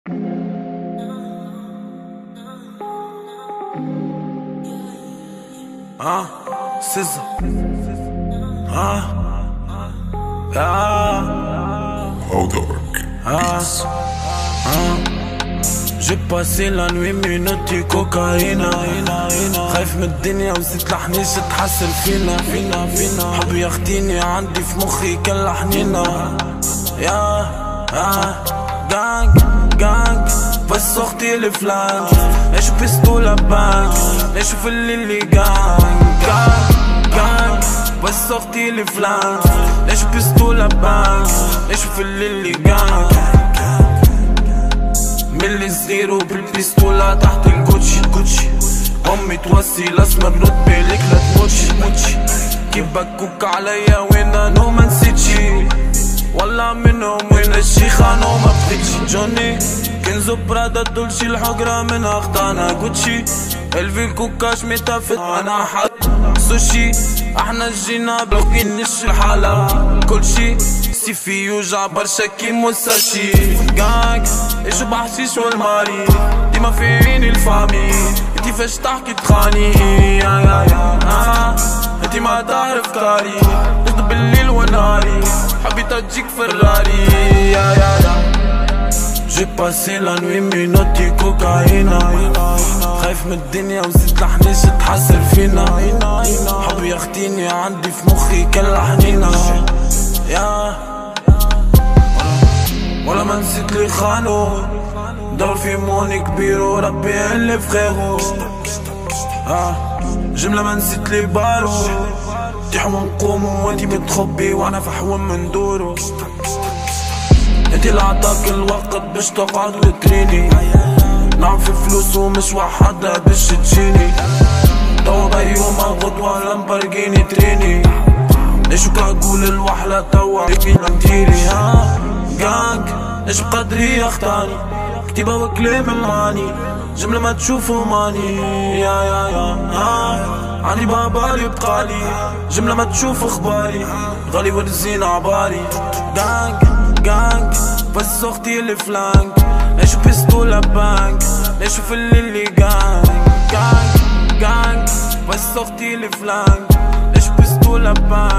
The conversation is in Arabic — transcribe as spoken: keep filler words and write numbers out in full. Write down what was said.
Ah, Scissor. Ah, ah, Hold dark. ah, ah. J'ai passé la nuit مينوتي كوكاينا، خايف من الدنيا وزيت لحنيش تحسن فينا فينا فينا حب ياخديني عندي في مخي كل حنينة. يا آه جانج جانج بس اختي الفلانج، ليش بيستولا بانك ليش في اللي جانج جانج جانج بس اختي الفلانج، ليش بيستولا بانك ليش في اللي جانج ملي زيرو بالبيستولا تحت الكوتشي كوتشي امي توصي الاسمر برتبة لك لا تموتشي موتشي كيف بكوك عليا وانا نو ما نسيتشي والله منهم وين الشيخة نو ما بقيتشي جوني كنزو برادا دولشي الحقرة منها اختانا كوتشي الفي الكوكاش ميتافت انا حد سوشي احنا جينا بلوكين نش الحالة كل شي سيفي يوجع برشا كي موساشي جانج ايش بحشيش والماري ديما في عيني الفامي انتي فاش تحكي تخاني يا يا يا آه. انتي ما تعرف كاري تغضب بالليل ونهاري حبيت تجيك فراري يا يا يا J'ai passé la nuit مينوتي كوكاينا، خايف من الدنيا وزيت لحنيش تحسر فينا حب ياخديني عندي في مخي كل حنينة. يا ولا ما نسيت لي خانو دور في موني كبير وربي يألف خيرو. آه جملة ما نسيت لي بارو تيحو نقومو وانتي متخبي وانا فحوم من دورو. انتي اللي عطاك الوقت باش تقعد وتريني، نعم في فلوس ومش وحدها باش تجيني توا بيومة غدوة لامبرجيني تريني ليش كنقول الوحلة توا فينا نديري. ها جانج ليش بقدري يختاني كتيبة وكلام الماني جملة ما تشوفو ماني يا يا يا ها عندي بابالي بقالي جملة ما تشوف اخباري غالي ورزين عباري. جانج جانج بس اختي الفلانك ليش بيستولا بانك ليش في اللي جانج جانج جانج بس اختي الفلانك ليش بيستولا بانك